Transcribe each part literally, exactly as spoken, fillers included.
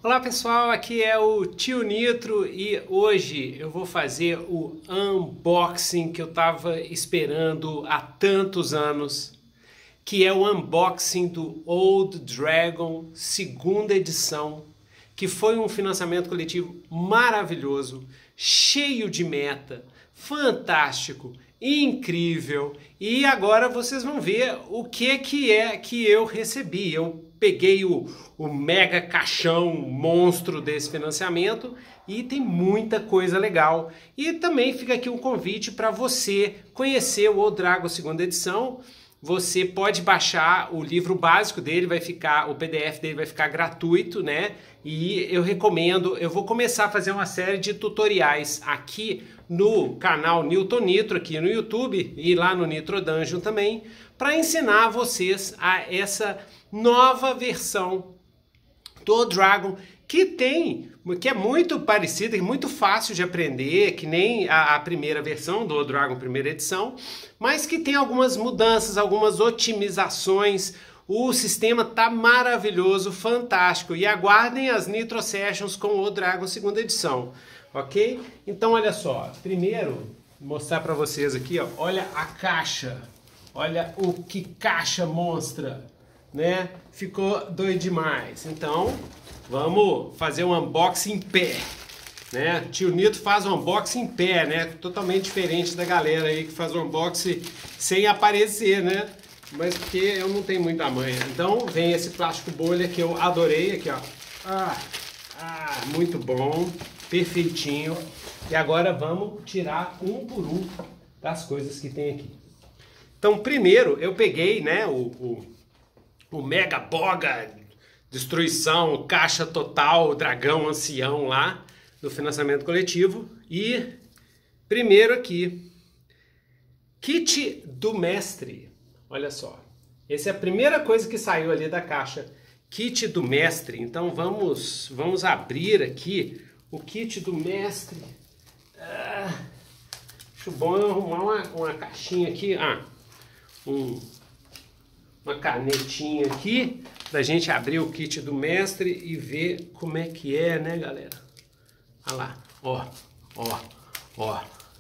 Olá pessoal, aqui é o Tio Nitro e hoje eu vou fazer o unboxing que eu estava esperando há tantos anos, que é o unboxing do Old Dragon segunda edição, que foi um financiamento coletivo maravilhoso, cheio de meta, fantástico, incrível. E agora vocês vão ver o que que é que eu recebi. Eu peguei o, o mega caixão monstro desse financiamento e tem muita coisa legal. E também fica aqui um convite para você conhecer o Old Dragon segunda edição. Você pode baixar o livro básico dele, vai ficar, o P D F dele vai ficar gratuito, né? E eu recomendo, eu vou começar a fazer uma série de tutoriais aqui no canal Newton Nitro, aqui no YouTube, e lá no Nitro Dungeon também, para ensinar vocês a essa nova versão do Dragon, que tem, que é muito parecida, muito fácil de aprender, que nem a, a primeira versão do Dragon primeira edição, mas que tem algumas mudanças, algumas otimizações. O sistema tá maravilhoso, fantástico, e aguardem as Nitro Sessions com o Dragon segunda edição, ok? Então olha só, primeiro vou mostrar para vocês aqui, ó, olha a caixa, olha o que caixa monstra, né? Ficou doido demais. Então vamos fazer um unboxing em pé, né? Tio Nitro faz um unboxing em pé, né? Totalmente diferente da galera aí que faz um unboxing sem aparecer, né? Mas porque eu não tenho muita manha. Então vem esse plástico bolha que eu adorei aqui, ó. Ah, ah, muito bom, perfeitinho. E agora vamos tirar um por um das coisas que tem aqui. Então primeiro eu peguei, né, o, o, o Mega Boga Destruição, Caixa Total, Dragão Ancião lá do financiamento coletivo. E primeiro aqui, Kit do Mestre. Olha só, essa é a primeira coisa que saiu ali da caixa, Kit do Mestre. Então vamos, vamos abrir aqui o Kit do Mestre. Ah, acho bom eu arrumar uma, uma caixinha aqui, ah, um, uma canetinha aqui, pra gente abrir o Kit do Mestre e ver como é que é, né, galera? Olha lá, ó, ó, ó.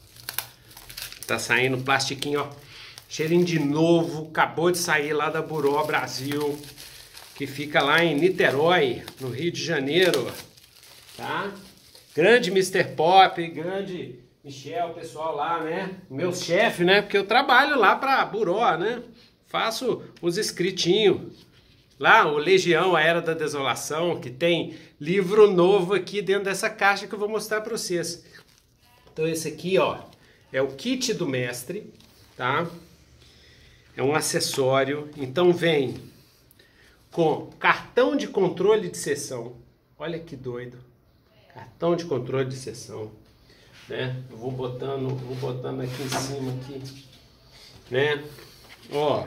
Tá saindo plastiquinho, ó. Cheirinho de novo, acabou de sair lá da Buró Brasil, que fica lá em Niterói, no Rio de Janeiro, tá? Grande mister Pop, grande Michel, pessoal lá, né? Meu chefe, né? Porque eu trabalho lá pra Buró, né? Faço os escritinhos. Lá, o Legião, a Era da Desolação, que tem livro novo aqui dentro dessa caixa que eu vou mostrar pra vocês. Então esse aqui, ó, é o Kit do Mestre, tá? É um acessório, então vem com cartão de controle de sessão. Olha que doido. Cartão de controle de sessão, né? Eu vou botando, vou botando aqui em cima aqui, né? Ó,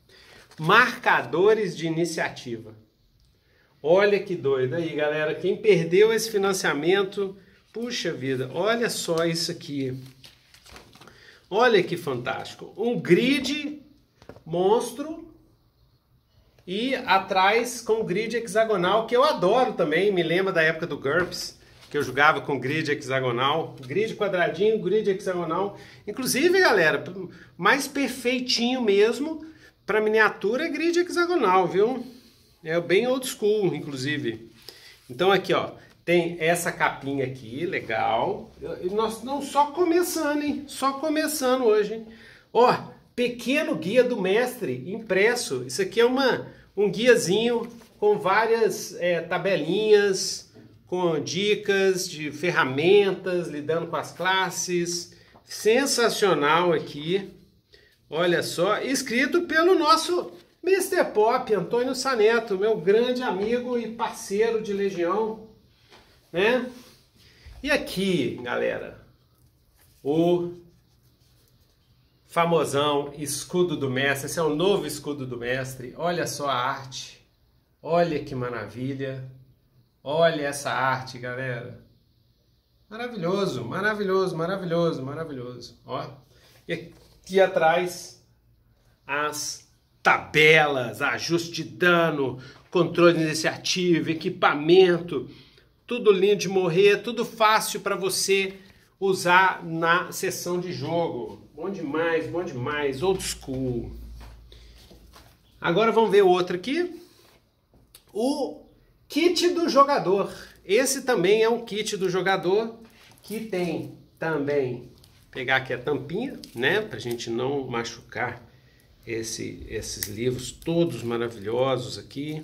marcadores de iniciativa. Olha que doido aí, galera. Quem perdeu esse financiamento, puxa vida, olha só isso aqui. Olha que fantástico. Um grid monstro e atrás com grid hexagonal, que eu adoro também, me lembra da época do GURPS, que eu jogava com grid hexagonal, grid quadradinho, grid hexagonal. Inclusive, galera, mais perfeitinho mesmo para miniatura é grid hexagonal, viu? É bem old school, inclusive. Então aqui, ó, tem essa capinha aqui, legal. E nós não só começando, hein? Só começando hoje, hein? Ó, pequeno guia do mestre impresso. Isso aqui é uma, um guiazinho com várias é, tabelinhas, com dicas de ferramentas, lidando com as classes. Sensacional aqui. Olha só, escrito pelo nosso mister Pop, Antônio Saneto, meu grande amigo e parceiro de Legião, né? E aqui, galera, o famosão escudo do mestre. Esse é o novo escudo do mestre. Olha só a arte. Olha que maravilha. Olha essa arte, galera. Maravilhoso, maravilhoso, maravilhoso, maravilhoso. Ó. E aqui atrás as tabelas, ajuste de dano, controle de iniciativa, equipamento, tudo lindo de morrer, tudo fácil para você usar na sessão de jogo. Bom demais, bom demais, old school. Agora vamos ver o outro aqui. O kit do jogador. Esse também é um kit do jogador que tem também, pegar aqui a tampinha, né, pra gente não machucar esse, esses livros todos maravilhosos aqui,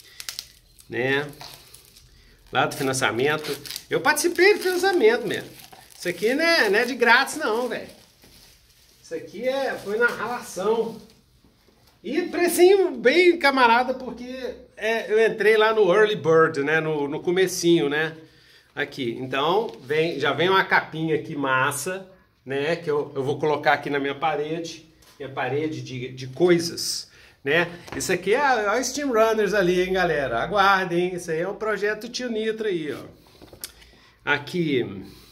né, lá do financiamento. Eu participei do financiamento mesmo. Isso aqui não é, não é de grátis não, velho. Isso aqui é, foi na relação. E precinho bem camarada, porque é, eu entrei lá no Early Bird, né, no, no comecinho, né, aqui. Então, vem, já vem uma capinha aqui massa, né, que eu, eu vou colocar aqui na minha parede, minha parede de, de coisas, né. Isso aqui é, é o Steam Runners ali, hein, galera. Aguardem, isso aí é o projeto Tio Nitro aí, ó. Aqui,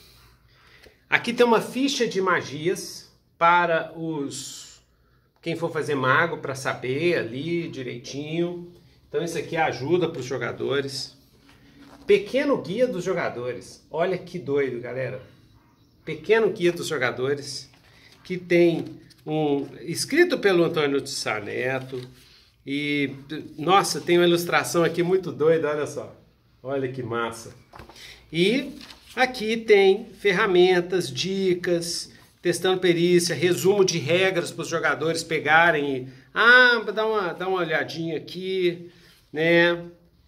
aqui tem uma ficha de magias para os... quem for fazer mago, para saber ali direitinho. Então isso aqui ajuda para os jogadores. Pequeno guia dos jogadores. Olha que doido, galera. Pequeno guia dos jogadores. Que tem um... escrito pelo Antônio de Sá Neto. E, nossa, tem uma ilustração aqui muito doida, olha só. Olha que massa. E aqui tem ferramentas, dicas... testando perícia, resumo de regras para os jogadores pegarem e, ah, dá uma, dá uma olhadinha aqui, né?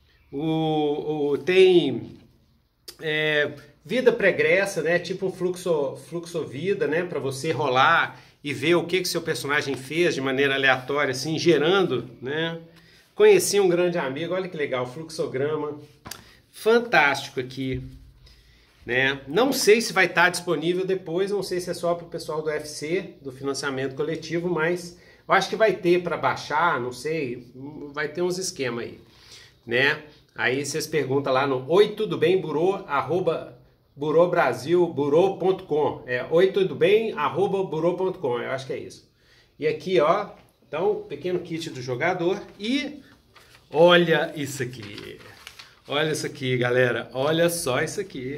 O, o, tem é, vida pregressa, né? Tipo um fluxo, fluxo vida, né? Para você rolar e ver o que que seu personagem fez de maneira aleatória, assim, gerando, né? Conheci um grande amigo, olha que legal, fluxograma, fantástico aqui. Né? Não sei se vai estar disponível depois, não sei se é só para o pessoal do U F C, do financiamento coletivo, mas eu acho que vai ter para baixar, não sei, vai ter uns esquemas aí, né? Aí vocês perguntam lá no oi tudo bem burô, arroba burobrasil, burô ponto com, é oi tudo bem, arroba burô ponto com, eu acho que é isso. E aqui, ó, então, pequeno kit do jogador e olha isso aqui, olha isso aqui, galera, olha só isso aqui.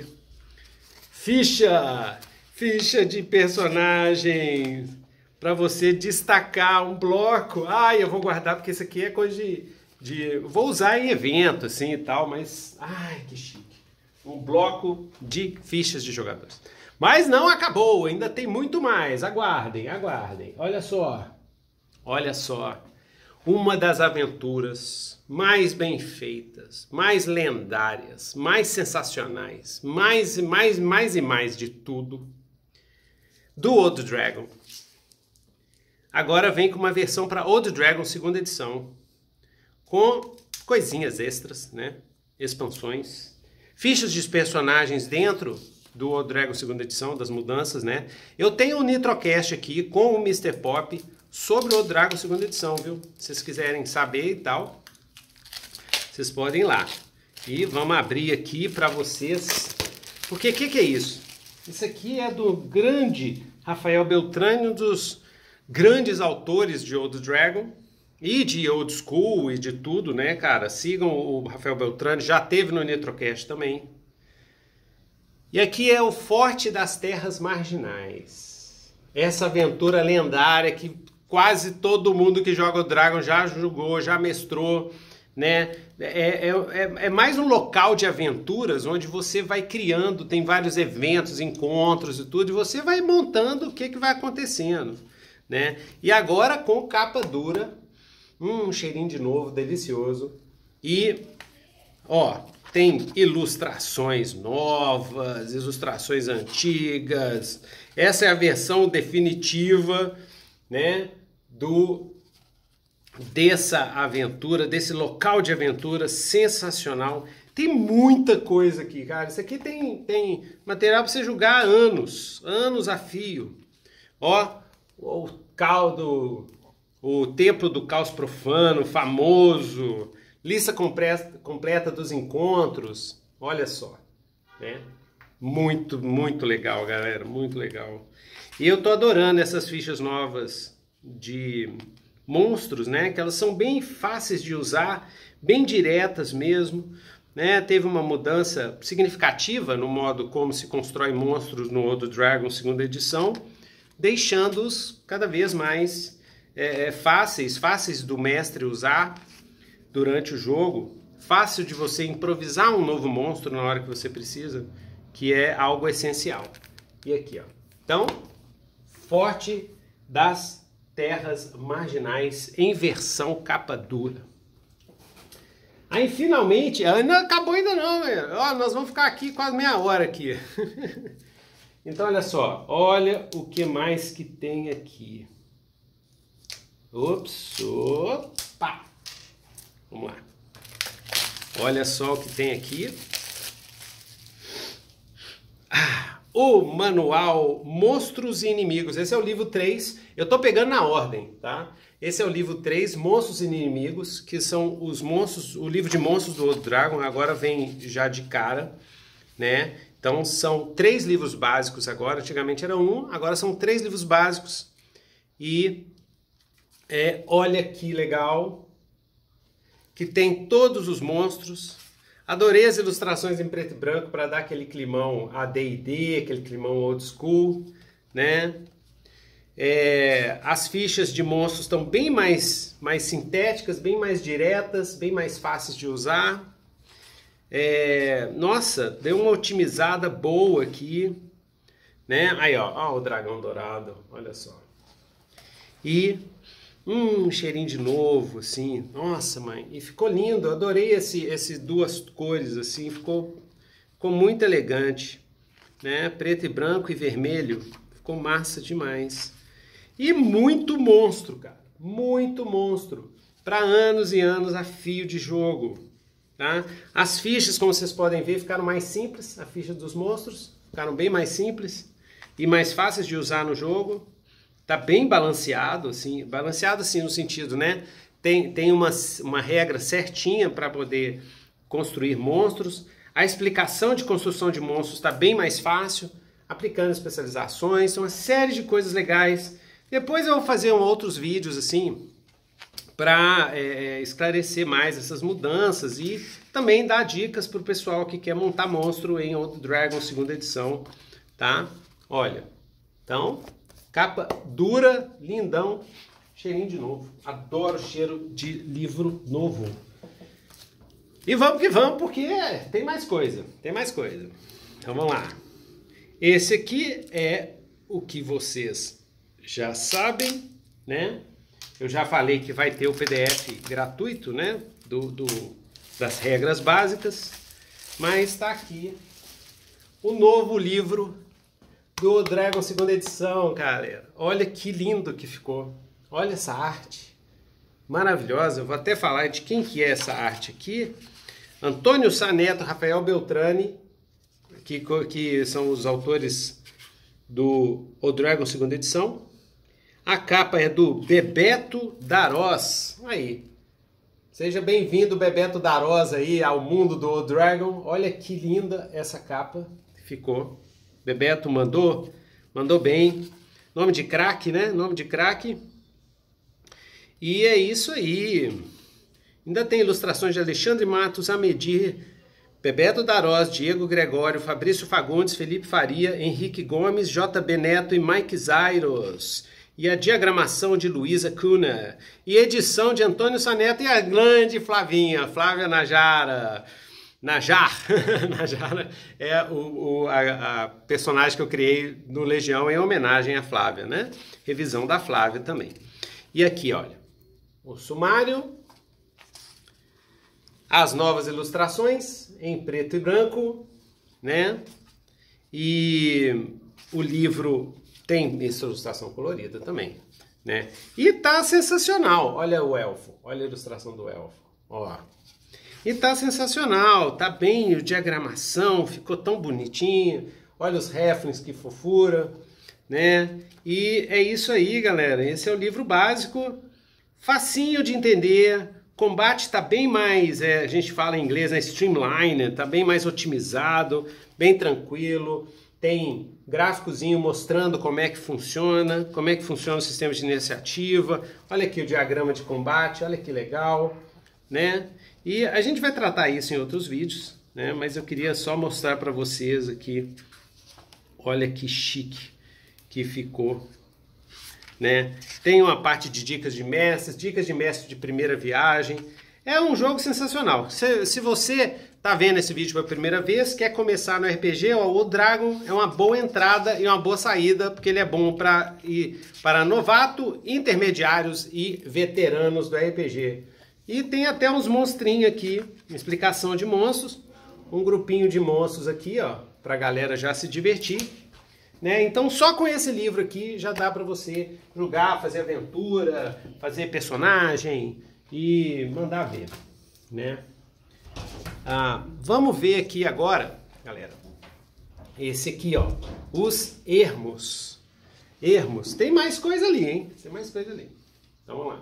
Ficha, ficha de personagens para você destacar um bloco. Ai, eu vou guardar porque isso aqui é coisa de, de... vou usar em evento assim e tal, mas... ai, que chique. Um bloco de fichas de jogadores. Mas não acabou, ainda tem muito mais. Aguardem, aguardem. Olha só, olha só. Uma das aventuras mais bem feitas, mais lendárias, mais sensacionais, mais, mais, mais e mais de tudo, do Old Dragon. Agora vem com uma versão para Old Dragon segunda edição, com coisinhas extras, né? Expansões, fichas de personagens dentro do Old Dragon segunda edição, das mudanças, né? Eu tenho o Nitrocast aqui com o mister Pop, sobre o Dragon segunda edição, viu? Se vocês quiserem saber e tal, vocês podem ir lá. E vamos abrir aqui para vocês. Porque o que, que é isso? Isso aqui é do grande Rafael Beltrame, um dos grandes autores de Old Dragon e de Old School e de tudo, né, cara? Sigam o Rafael Beltrame, já teve no Nitrocast também. E aqui é o Forte das Terras Marginais. Essa aventura lendária que quase todo mundo que joga o Dragon já jogou, já mestrou, né? É, é, é mais um local de aventuras onde você vai criando, tem vários eventos, encontros e tudo, e você vai montando o que, que vai acontecendo, né? E agora com capa dura, hum, um cheirinho de novo, delicioso. E, ó, tem ilustrações novas, ilustrações antigas. Essa é a versão definitiva, né, do dessa aventura, desse local de aventura sensacional. Tem muita coisa aqui, cara. Isso aqui tem, tem material para você jogar anos, anos a fio. Ó, o caldo, o Templo do Caos Profano, famoso, lista completa, completa dos encontros. Olha só, né? Muito, muito legal, galera, muito legal. E eu tô adorando essas fichas novas de monstros, né? Que elas são bem fáceis de usar, bem diretas mesmo, né? Teve uma mudança significativa no modo como se constrói monstros no Old Dragon segunda edição, deixando-os cada vez mais é, fáceis, fáceis do mestre usar durante o jogo, fácil de você improvisar um novo monstro na hora que você precisa, que é algo essencial. E aqui, ó. Então, Forte das Terras Marginais em versão capa dura. Aí, finalmente, não acabou ainda não, velho. Ó, nós vamos ficar aqui quase meia hora aqui. Então, olha só. Olha o que mais que tem aqui. Ops, opa. Vamos lá. Olha só o que tem aqui. Ah, o Manual Monstros e Inimigos. Esse é o livro três. Eu tô pegando na ordem, tá? Esse é o livro três, Monstros e Inimigos, que são os monstros, o livro de monstros do Old Dragon, agora vem já de cara, né? Então são três livros básicos agora, antigamente era um, agora são três livros básicos. E é, olha que legal, que tem todos os monstros. Adorei as ilustrações em preto e branco para dar aquele climão A D e D, aquele climão old school, né? É, as fichas de monstros estão bem mais, mais sintéticas, bem mais diretas, bem mais fáceis de usar. É, nossa, deu uma otimizada boa aqui, né? Aí, ó, ó o dragão dourado, olha só. E um cheirinho de novo, assim. Nossa, mãe, e ficou lindo. Eu adorei esse, esse duas cores, assim. Ficou, ficou muito elegante, né? Preto e branco e vermelho. Ficou massa demais. E muito monstro, cara. Muito monstro. Para anos e anos a fio de jogo, tá? As fichas, como vocês podem ver, ficaram mais simples. A ficha dos monstros ficaram bem mais simples e mais fáceis de usar no jogo. Tá bem balanceado, assim, balanceado assim no sentido, né? Tem, tem uma, uma regra certinha para poder construir monstros. A explicação de construção de monstros está bem mais fácil, aplicando especializações, uma série de coisas legais. Depois eu vou fazer um, outros vídeos assim para é, esclarecer mais essas mudanças e também dar dicas para o pessoal que quer montar monstro em Old Dragon segunda edição, tá? Olha, então... Capa dura, lindão, cheirinho de novo. Adoro o cheiro de livro novo. E vamos que vamos, porque tem mais coisa, tem mais coisa. Então vamos lá. Esse aqui é o que vocês já sabem, né? Eu já falei que vai ter o P D F gratuito, né? Do, do, das regras básicas. Mas está aqui o novo livro do Dragon segunda edição, galera. Olha que lindo que ficou. Olha essa arte. Maravilhosa. Eu vou até falar de quem que é essa arte aqui. Antônio Sá Neto, Rafael Beltrani, que, que são os autores do O Dragon segunda edição. A capa é do Bebeto Darós. Aí. Seja bem-vindo, Bebeto Darós, aí ao mundo do O Dragon. Olha que linda essa capa que ficou. Bebeto mandou, mandou bem. Nome de craque, né? Nome de craque. E é isso aí. Ainda tem ilustrações de Alexandre Matos, Amedir, Bebeto Darós, Diego Gregório, Fabrício Fagundes, Felipe Faria, Henrique Gomes, J B Neto e Mike Zairos. E a diagramação de Luísa Cunha. E edição de Antônio Saneto e a grande Flavinha, Flávia Najara. Najar, Najar é o, o, a, a personagem que eu criei no Legião em homenagem à Flávia, né? Revisão da Flávia também. E aqui, olha, o sumário, as novas ilustrações em preto e branco, né? E o livro tem essa ilustração colorida também, né? E tá sensacional. Olha o elfo, olha a ilustração do elfo, ó. E tá sensacional, tá bem, a diagramação ficou tão bonitinho. Olha os references, que fofura, né? E é isso aí, galera. Esse é o livro básico, facinho de entender. Combate tá bem mais, é, a gente fala em inglês, né? Streamline, tá bem mais otimizado, bem tranquilo. Tem gráficozinho mostrando como é que funciona, como é que funciona o sistema de iniciativa. Olha aqui o diagrama de combate, olha que legal, né? E a gente vai tratar isso em outros vídeos, né? Mas eu queria só mostrar para vocês aqui. Olha que chique que ficou, né? Tem uma parte de dicas de mestres, dicas de mestre de primeira viagem. É um jogo sensacional. Se, se você tá vendo esse vídeo pela primeira vez, quer começar no R P G, ó, o Dragon é uma boa entrada e uma boa saída, porque ele é bom para ir para novato, intermediários e veteranos do R P G. E tem até uns monstrinhos aqui, explicação de monstros, um grupinho de monstros aqui, ó, para a galera já se divertir, né? Então só com esse livro aqui já dá para você jogar, fazer aventura, fazer personagem e mandar ver, né? Ah, vamos ver aqui agora, galera, esse aqui, ó, os ermos. Ermos, tem mais coisa ali, hein? Tem mais coisa ali. Então vamos lá.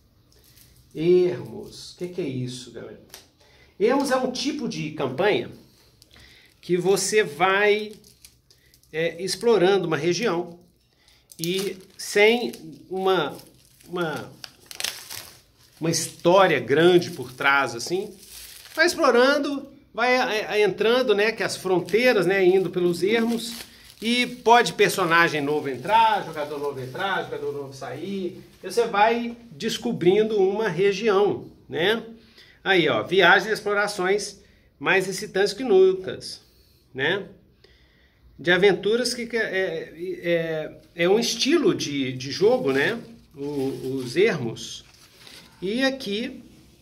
Ermos, o que, que é isso, galera? Ermos é um tipo de campanha que você vai é, explorando uma região e sem uma, uma, uma história grande por trás, assim, vai explorando, vai a, a, entrando, né, que as fronteiras, né, indo pelos ermos, e pode personagem novo entrar, jogador novo entrar, jogador novo sair, e você vai descobrindo uma região, né? Aí, ó, viagens e explorações mais excitantes que nunca, né? De aventuras que é, é, é um estilo de, de jogo, né? O, os ermos. E aqui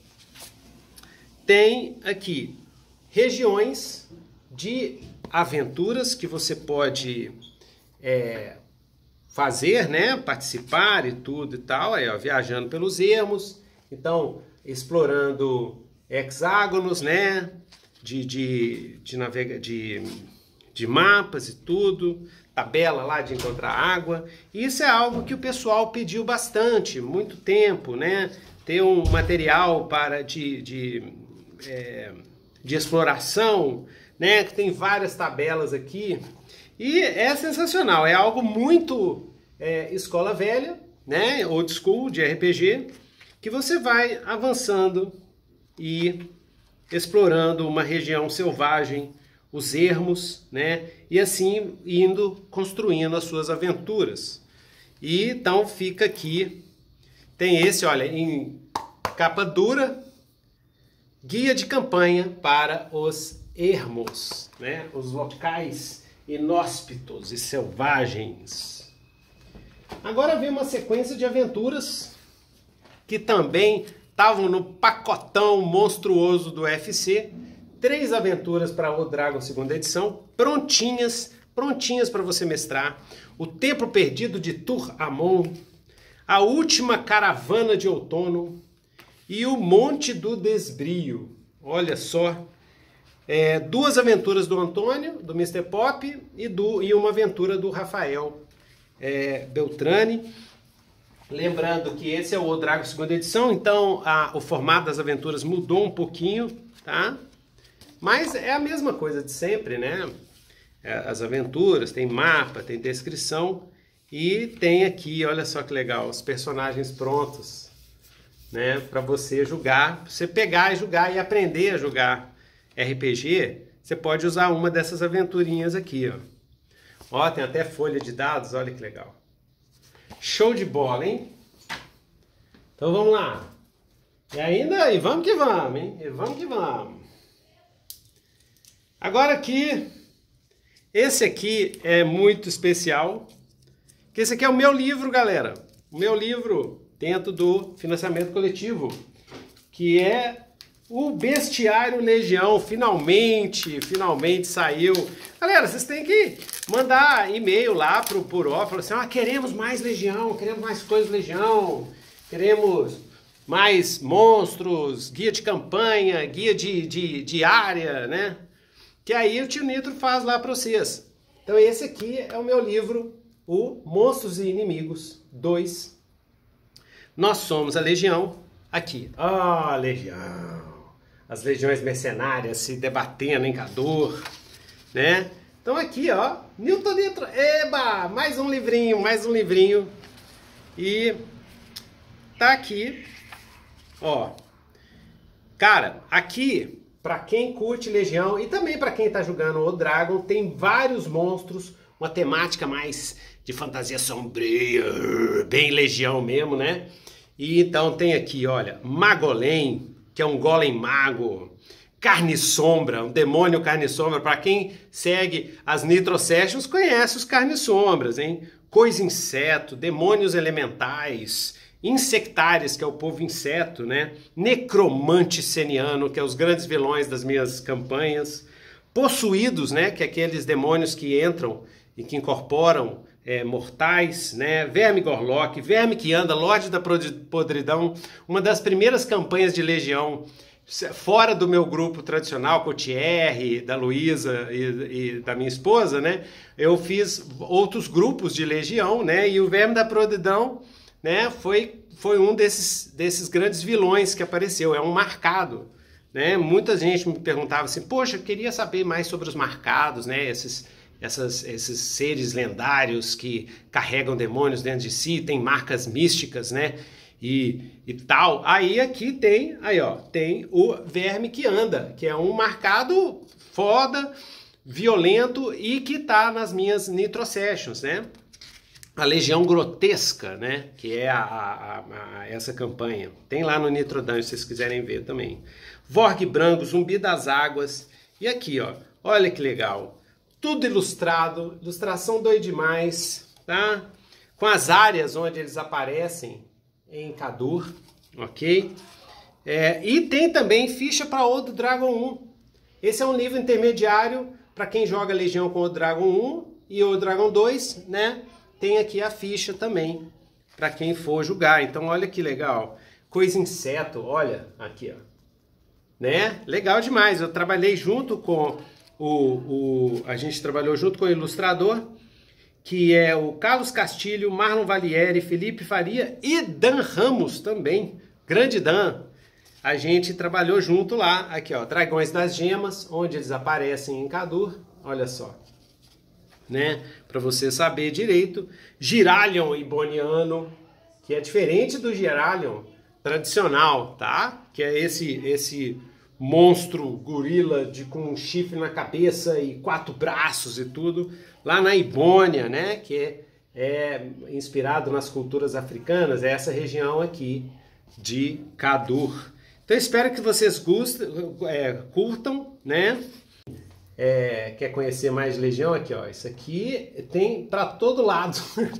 tem aqui regiões de aventuras que você pode é, fazer, né? Participar e tudo e tal. Aí, ó, viajando pelos ermos. Então, explorando hexágonos, né? De, de, de, navega, de, de mapas e tudo. Tabela lá de encontrar água. Isso é algo que o pessoal pediu bastante, muito tempo, né? Ter um material para de, de, é, de exploração, né? Que tem várias tabelas aqui. E é sensacional, é algo muito é, escola velha, né? Old school de R P G, que você vai avançando e explorando uma região selvagem, os ermos, né? E assim indo construindo as suas aventuras. E então fica aqui, tem esse, olha, em capa dura, guia de campanha para os ermos, né? Os locais inóspitos e selvagens. Agora vem uma sequência de aventuras que também estavam no pacotão monstruoso do U F C. Três aventuras para o Dragon segunda edição, prontinhas, prontinhas para você mestrar. O Templo Perdido de Tur-Amon, A Última Caravana de Outono e O Monte do Desbrio. Olha só, é, duas aventuras do Antônio, do mister Pop, e, do, e uma aventura do Rafael é, Beltrani. Lembrando que esse é o Dragon segunda edição, então a, o formato das aventuras mudou um pouquinho, tá? Mas é a mesma coisa de sempre, né? As aventuras, tem mapa, tem descrição e tem aqui, olha só que legal, os personagens prontos, né? Para você jogar, pra você pegar e jogar e aprender a jogar R P G, você pode usar uma dessas aventurinhas aqui, ó. Ó, tem até folha de dados, olha que legal. Show de bola, hein? Então vamos lá. E ainda, e vamos que vamos, hein? E vamos que vamos. Agora aqui, esse aqui é muito especial, que esse aqui é o meu livro, galera. O meu livro dentro do financiamento coletivo, que é o Bestiário Legião. Finalmente, finalmente saiu. Galera, vocês têm que mandar e-mail lá pro Puró, falar assim, ah, queremos mais Legião, queremos mais coisas Legião, queremos mais monstros, guia de campanha, guia de, de, de área, né? Que aí o tio Nitro faz lá para vocês. Então esse aqui é o meu livro, o Monstros e Inimigos dois. Nós somos a Legião. Aqui, ó, oh, Legião. As legiões mercenárias se debatendo em Cador, né? Então aqui, ó, Newton Nitro, eba, mais um livrinho, mais um livrinho. E tá aqui, ó, Cara, aqui, pra quem curte Legião e também pra quem tá jogando o Dragon, tem vários monstros, uma temática mais de fantasia sombria, bem Legião mesmo, né? E então tem aqui, olha, Magolem, que é um golem mago, Carne Sombra, um demônio Carne Sombra. Para quem segue as Nitro Sessions, conhece os Carne Sombras, hein? Coisa Inseto, Demônios Elementais, Insectares, que é o povo inseto, né? Necromante Seniano, que é os grandes vilões das minhas campanhas. Possuídos, né? Que é aqueles demônios que entram e que incorporam é, mortais, né? Verme Gorlock, Verme que anda, Lorde da Podridão, uma das primeiras campanhas de Legião, fora do meu grupo tradicional, com o Thierry, da Luísa e, e da minha esposa, né? Eu fiz outros grupos de Legião, né? E o Verme da Podridão, né? Foi, foi um desses, desses grandes vilões que apareceu, é um marcado, né? Muita gente me perguntava assim, poxa, eu queria saber mais sobre os marcados, né? Esses, essas, esses seres lendários que carregam demônios dentro de si, tem marcas místicas, né? E, e tal. Aí aqui tem, aí ó, tem o Verme que anda, que é um marcado foda, violento e que tá nas minhas Nitro Sessions, né? A Legião Grotesca, né? Que é a, a, a, essa campanha. Tem lá no Nitro Dungeon, se vocês quiserem ver também. Vorg Branco, Zumbi das Águas. E aqui, ó, olha que legal. Tudo ilustrado, ilustração doida demais, tá? Com as áreas onde eles aparecem em Kadur, ok? É, e tem também ficha para Old Dragon um. Esse é um livro intermediário para quem joga Legião com o Dragon um e o Dragon dois, né? Tem aqui a ficha também para quem for jogar. Então olha que legal. Coisa Inseto, olha aqui, ó. Né? Legal demais. Eu trabalhei junto com o, o a gente trabalhou junto com o ilustrador, que é o Carlos Castilho, Marlon Valieri, Felipe Faria e Dan Ramos também, grande Dan. A gente trabalhou junto lá, aqui ó, Dragões das Gemas, onde eles aparecem em Kadur, olha só, né, para você saber direito. Giralion Iboniano, que é diferente do Giralion tradicional, tá? Que é esse esse monstro gorila de, com um chifre na cabeça e quatro braços e tudo, lá na Ibônia, né, que é, é inspirado nas culturas africanas, é essa região aqui de Kadur. Então espero que vocês gustem, é, curtam, né? É, quer conhecer mais de Legião? Aqui, ó, isso aqui tem para todo lado.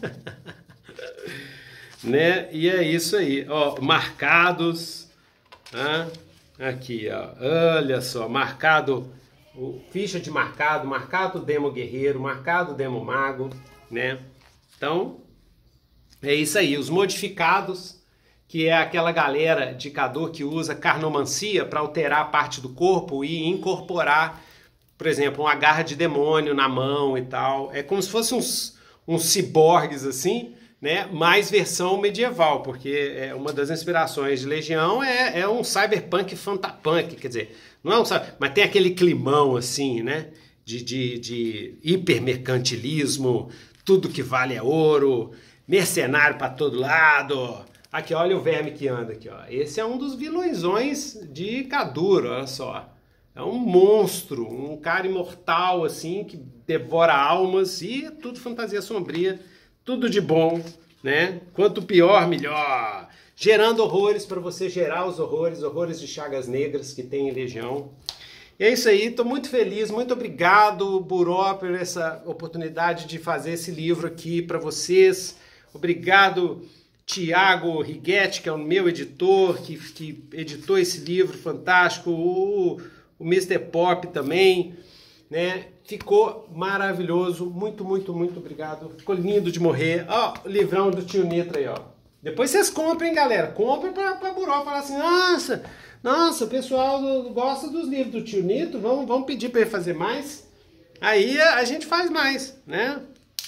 Né? E é isso aí, ó, marcados, ah, aqui, ó, olha só, marcado, o, ficha de marcado, marcado Demo Guerreiro, marcado Demo Mago, né? Então, é isso aí, os modificados, que é aquela galera de Kadur que usa carnomancia para alterar a parte do corpo e incorporar, por exemplo, uma garra de demônio na mão e tal, é como se fossem uns, uns ciborgues assim, né? Mais versão medieval, porque é uma das inspirações de Legião é, é um cyberpunk fantapunk, quer dizer, não é um, mas tem aquele climão assim, né? De, de, de hipermercantilismo, tudo que vale é ouro, mercenário para todo lado. Aqui, olha o verme que anda aqui, ó. Esse é um dos vilõezões de Kadur, olha só. É um monstro, um cara imortal assim que devora almas e tudo fantasia sombria. Tudo de bom, né? Quanto pior, melhor. Gerando horrores para você gerar os horrores, horrores de chagas negras que tem em Legião. E é isso aí, estou muito feliz, muito obrigado, Buró, por essa oportunidade de fazer esse livro aqui para vocês. Obrigado, Tiago Righetti, que é o meu editor, que, que editou esse livro fantástico. O, o mister Pop também, né? Ficou maravilhoso, muito, muito, muito obrigado. Ficou lindo de morrer. Ó, o livrão do Tio Nitro aí, ó. Depois vocês comprem, galera. Comprem pra, pra Buró falar assim, nossa, nossa, o pessoal do, gosta dos livros do Tio Nitro, vamos, vamos pedir pra ele fazer mais. Aí a, a gente faz mais, né?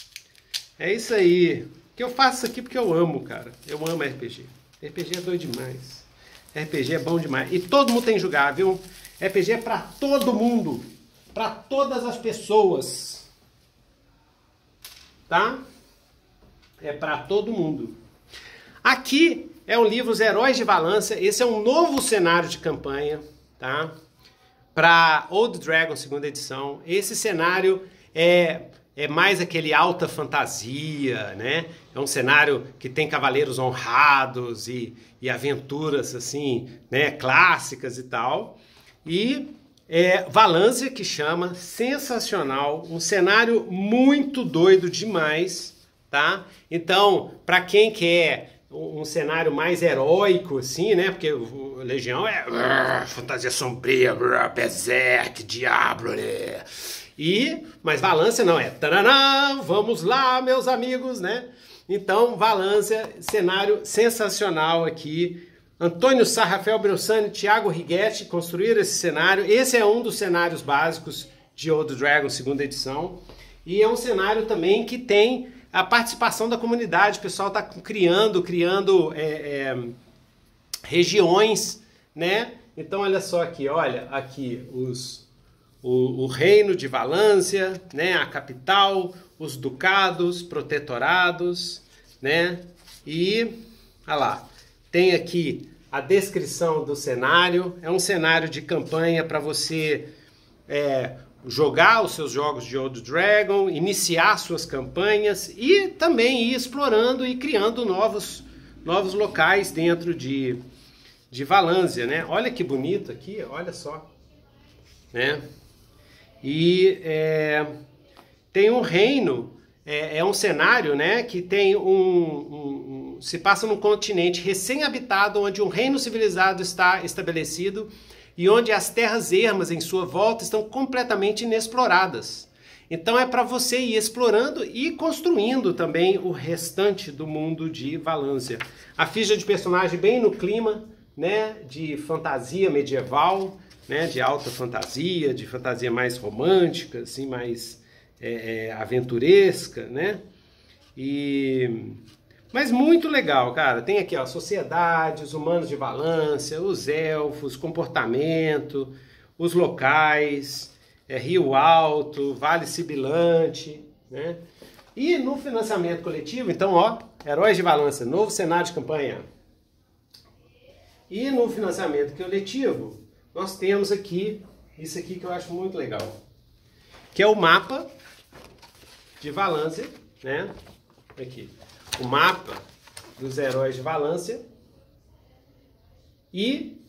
É isso aí. Que eu faço isso aqui porque eu amo, cara. Eu amo R P G. R P G é doido demais. R P G é bom demais. E todo mundo tem que jogar, viu? R P G é pra todo mundo. Para todas as pessoas, tá? É para todo mundo. Aqui é um livro Os Heróis de Valância. Esse é um novo cenário de campanha, tá? Para Old Dragon, segunda edição. Esse cenário é, é mais aquele alta fantasia, né? É um cenário que tem cavaleiros honrados e, e aventuras assim, né? Clássicas e tal. E é Valância, que chama, sensacional, um cenário muito doido demais, tá? Então, para quem quer um cenário mais heróico, assim, né? Porque o Legião é uh, fantasia sombria, uh, berserk, diablo, né? E, mas Valância não é. Taranã, vamos lá, meus amigos, né? Então, Valância, cenário sensacional aqui. Antônio Sá, Rafael Bressani, Thiago Righetti construíram esse cenário. Esse é um dos cenários básicos de Old Dragon, segunda edição. E é um cenário também que tem a participação da comunidade. O pessoal está criando, criando é, é, regiões, né? Então, olha só aqui, olha, aqui os, o, o reino de Valância, né? A capital, os ducados, protetorados, né? E, olha lá. Tem aqui a descrição do cenário. É um cenário de campanha para você é, jogar os seus jogos de Old Dragon, iniciar suas campanhas e também ir explorando e criando novos, novos locais dentro de, de Valância, né? Olha que bonito aqui, olha só. Né? E é, tem um reino, é, é um cenário, né, que tem um... um se passa num continente recém-habitado, onde um reino civilizado está estabelecido e onde as terras ermas em sua volta estão completamente inexploradas. Então é para você ir explorando e construindo também o restante do mundo de Valância. A ficha de personagem bem no clima, né, de fantasia medieval, né, de alta fantasia, de fantasia mais romântica, assim, mais é, é, aventuresca, né? E... Mas muito legal, cara. Tem aqui, ó, sociedade, os humanos de Valância, os elfos, comportamento, os locais, é, Rio Alto, Vale Sibilante, né? E no financiamento coletivo, então, ó, Heróis de Valância, novo cenário de campanha. E no financiamento coletivo, nós temos aqui, isso aqui que eu acho muito legal, que é o mapa de Valância, né? Aqui. O mapa dos Heróis de Valância. E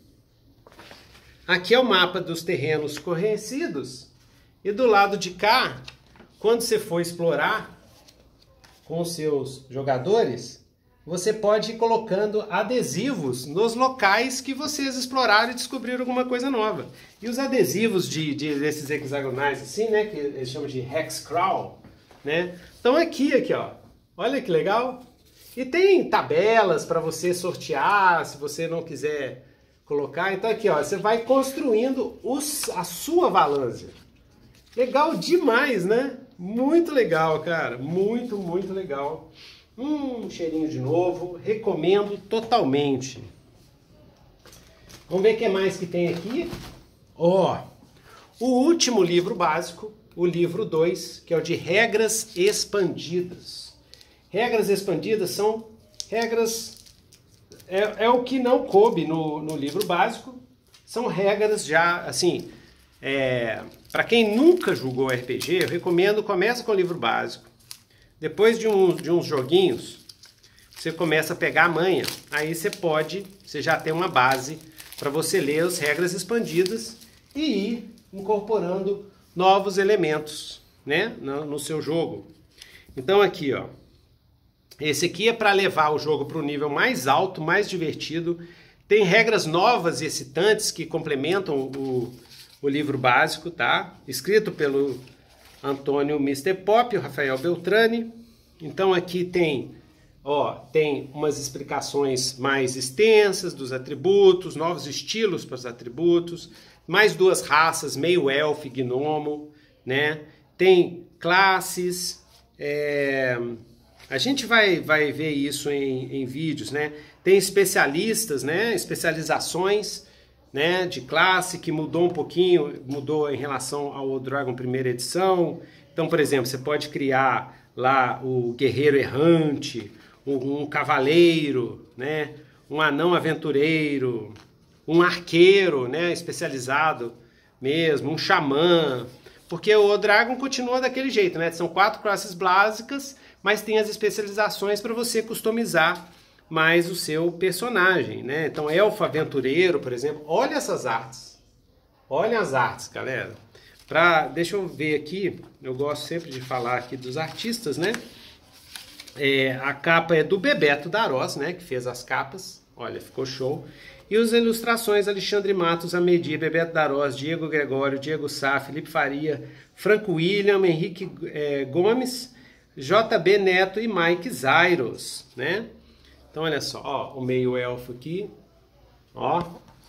aqui é o mapa dos terrenos conhecidos. E do lado de cá, quando você for explorar com os seus jogadores, você pode ir colocando adesivos nos locais que vocês exploraram e descobriram alguma coisa nova. E os adesivos de, de, desses hexagonais assim, né, que eles chamam de hexcrawl, né, estão aqui, aqui, ó. Olha que legal! E tem tabelas para você sortear, se você não quiser colocar. Então aqui, ó, você vai construindo os, a sua Valância. Legal demais, né? Muito legal, cara. Muito, muito legal. Hum, cheirinho de novo. Recomendo totalmente. Vamos ver o que mais que tem aqui. Ó, o último livro básico, o livro dois, que é o de Regras Expandidas. Regras expandidas são regras, é, é o que não coube no, no livro básico, são regras já, assim, é, para quem nunca jogou R P G, eu recomendo, começa com o livro básico, depois de, um, de uns joguinhos, você começa a pegar a manha, aí você pode, você já tem uma base para você ler as regras expandidas e ir incorporando novos elementos, né, no, no seu jogo. Então aqui, ó, esse aqui é para levar o jogo para o nível mais alto, mais divertido. Tem regras novas e excitantes que complementam o, o livro básico, tá? Escrito pelo Antônio mister Pop, o Rafael Beltrani. Então aqui tem, ó, tem umas explicações mais extensas dos atributos, novos estilos para os atributos, mais duas raças, meio elfo e gnomo, né? Tem classes, é... A gente vai, vai ver isso em, em vídeos, né? Tem especialistas, né? Especializações, né? De classe que mudou um pouquinho, mudou em relação ao Old Dragon primeira edição. Então, por exemplo, você pode criar lá o Guerreiro Errante, um, um cavaleiro, né? Um anão aventureiro, um arqueiro, né? Especializado mesmo, um xamã, porque o Dragon continua daquele jeito, né? São quatro classes básicas, mas tem as especializações para você customizar mais o seu personagem, né? Então, elfo aventureiro, por exemplo, olha essas artes, olha as artes, galera. Pra, deixa eu ver aqui, eu gosto sempre de falar aqui dos artistas, né? É, a capa é do Bebeto Darós, né? Que fez as capas, olha, ficou show. E as ilustrações, Alexandre Matos, Amedir, Bebeto Darós, Diego Gregório, Diego Sá, Felipe Faria, Franco William, Henrique é, Gomes, J B Neto e Mike Zairos, né? Então, olha só, ó, o meio elfo aqui, ó,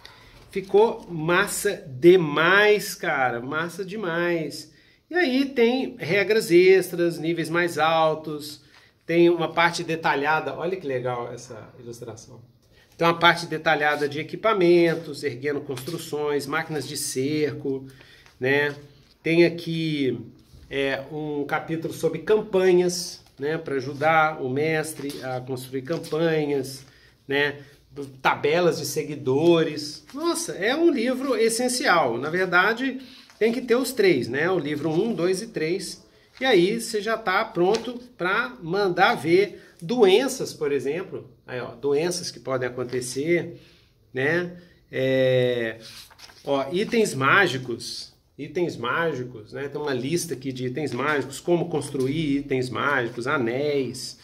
ficou massa demais, cara, massa demais. E aí tem regras extras, níveis mais altos, tem uma parte detalhada, olha que legal essa ilustração. Tem uma parte detalhada de equipamentos, erguendo construções, máquinas de cerco, né? Tem aqui é, um capítulo sobre campanhas, né? Para ajudar o mestre a construir campanhas, né? Tabelas de seguidores. Nossa, é um livro essencial. Na verdade, tem que ter os três, né? O livro um, dois e três. E aí você já está pronto para mandar ver doenças, por exemplo. Aí, ó, doenças que podem acontecer, né? É, ó, itens mágicos, itens mágicos, né? Tem uma lista aqui de itens mágicos, como construir itens mágicos, anéis.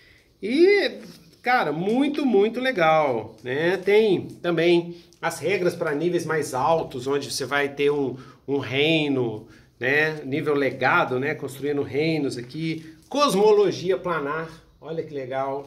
E, cara, muito, muito legal, né? Tem também as regras para níveis mais altos, onde você vai ter um, um reino, né? Nível legado, né? Construindo reinos aqui. Cosmologia planar, olha que legal.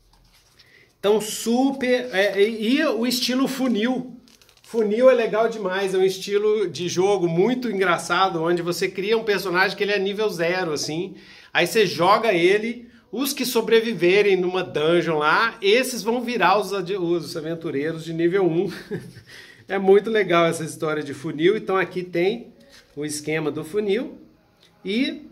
Então, super... É, e o estilo funil. Funil é legal demais, é um estilo de jogo muito engraçado, onde você cria um personagem que ele é nível zero, assim. Aí você joga ele, os que sobreviverem numa dungeon lá, esses vão virar os, os aventureiros de nível um. É muito legal essa história de funil. Então, aqui tem o esquema do funil. E...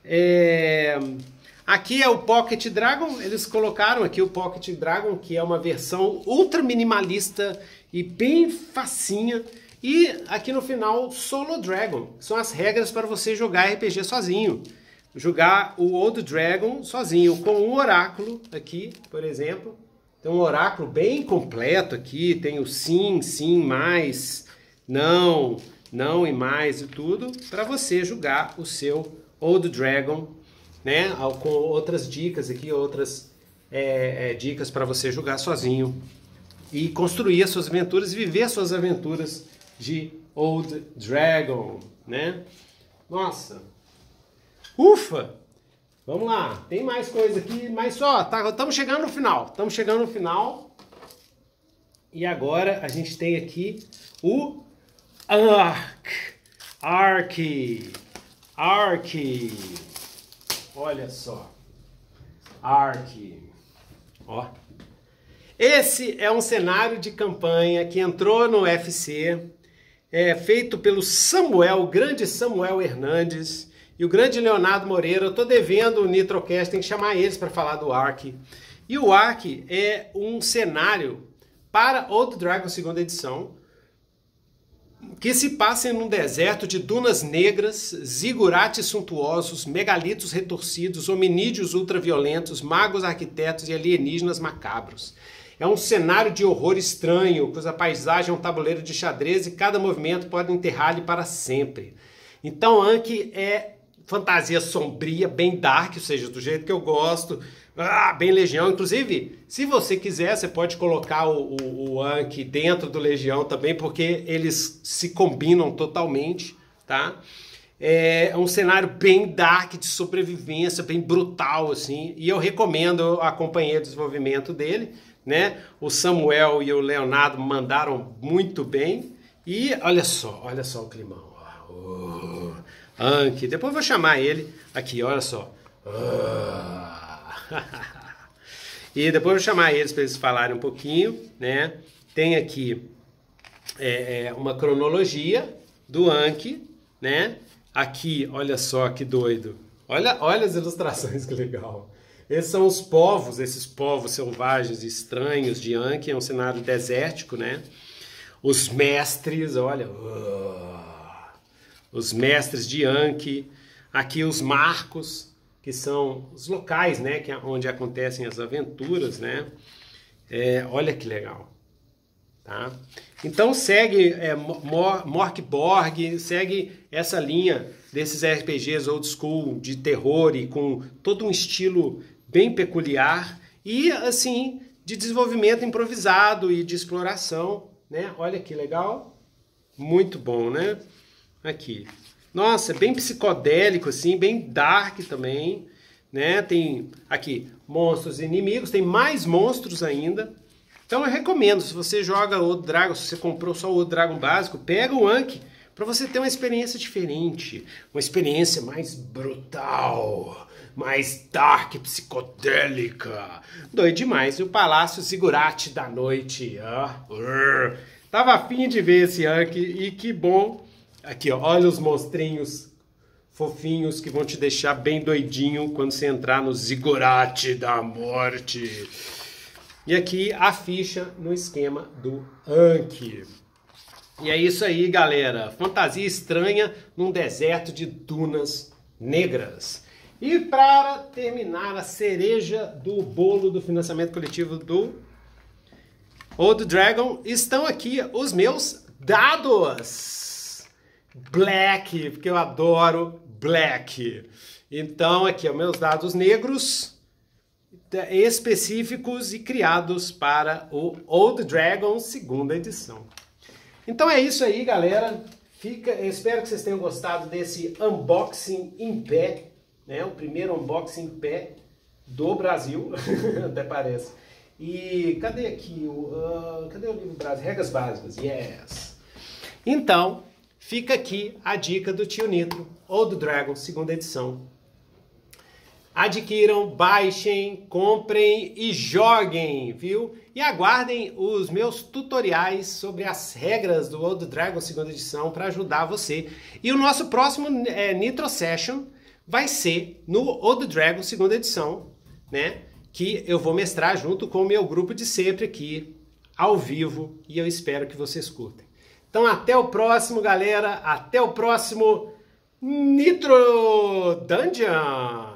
É... Aqui é o Pocket Dragon, eles colocaram aqui o Pocket Dragon, que é uma versão ultra minimalista e bem facinha. E aqui no final, Solo Dragon, que são as regras para você jogar R P G sozinho. Jogar o Old Dragon sozinho, com um oráculo aqui, por exemplo. Tem um oráculo bem completo aqui, tem o sim, sim, mais, não, não e mais e tudo, para você jogar o seu Old Dragon, né, com outras dicas aqui, outras é, é, dicas para você jogar sozinho e construir as suas aventuras, viver as suas aventuras de Old Dragon, né? Nossa! Ufa! Vamos lá, tem mais coisa aqui, mas só, tá, estamos chegando no final, estamos chegando no final e agora a gente tem aqui o Ark, Ark, Ark. Olha só, Ark, ó. Esse é um cenário de campanha que entrou no U F C, é feito pelo Samuel, o grande Samuel Hernandes e o grande Leonardo Moreira. Eu tô devendo o Nitrocast, tem que chamar eles para falar do Ark. E o Ark é um cenário para Old Dragon segunda edição, que se passa em um deserto de dunas negras, zigurates suntuosos, megalitos retorcidos, hominídeos ultraviolentos, magos arquitetos e alienígenas macabros. É um cenário de horror estranho, cuja paisagem é um tabuleiro de xadrez e cada movimento pode enterrar-lhe para sempre. Então, Anki é fantasia sombria, bem dark, ou seja, do jeito que eu gosto, ah, bem Legião. Inclusive, se você quiser, você pode colocar o, o, o Anki dentro do Legião também, porque eles se combinam totalmente, tá? É um cenário bem dark, de sobrevivência, bem brutal, assim, e eu recomendo, eu acompanhei o desenvolvimento dele, né? O Samuel e o Leonardo mandaram muito bem, e olha só, olha só o climão, oh, Anki, depois eu vou chamar ele aqui, olha só, oh. E depois eu vou chamar eles para eles falarem um pouquinho, né? Tem aqui é, uma cronologia do Anki, né? Aqui, olha só que doido. Olha, olha as ilustrações, que legal. Esses são os povos, esses povos selvagens e estranhos de Anki, é um cenário desértico, né? Os mestres, olha, uh, os mestres de Anki, aqui os marcos, que são os locais, né, que é onde acontecem as aventuras, né? É, olha que legal, tá? Então segue é, Morkborg, segue essa linha desses R P Gs old school de terror e com todo um estilo bem peculiar e assim de desenvolvimento improvisado e de exploração, né? Olha que legal, muito bom, né? Aqui, nossa, bem psicodélico assim, bem dark também, né? Tem aqui monstros e inimigos, tem mais monstros ainda. Então eu recomendo, se você joga o Dragon, se você comprou só o Dragon básico, pega o Anki para você ter uma experiência diferente, uma experiência mais brutal, mais dark, psicodélica. Doido demais. E o Palácio Ziggurat da noite. Ah, uh, tava afim de ver esse Anki e que bom. Aqui, ó, olha os monstrinhos fofinhos que vão te deixar bem doidinho quando você entrar no Ziggurat da morte. E aqui a ficha no esquema do Anki. E é isso aí, galera. Fantasia estranha num deserto de dunas negras. E para terminar a cereja do bolo do financiamento coletivo do Old Dragon, estão aqui os meus dados. Black, porque eu adoro Black. Então aqui, ó, meus dados negros específicos e criados para o Old Dragon segunda edição. Então é isso aí, galera. Fica, eu espero que vocês tenham gostado desse unboxing em pé, né? O primeiro unboxing em pé do Brasil, até parece. E cadê aqui o uh, cadê o livro Brasil? Regras básicas, yes. Então fica aqui a dica do Tio Nitro, Old Dragon segunda edição. Adquiram, baixem, comprem e joguem, viu? E aguardem os meus tutoriais sobre as regras do Old Dragon segunda edição para ajudar você. E o nosso próximo é, Nitro Session vai ser no Old Dragon segunda edição, né? Que eu vou mestrar junto com o meu grupo de sempre aqui, ao vivo, e eu espero que vocês curtem. Então até o próximo, galera. Até o próximo Nitro Dungeon!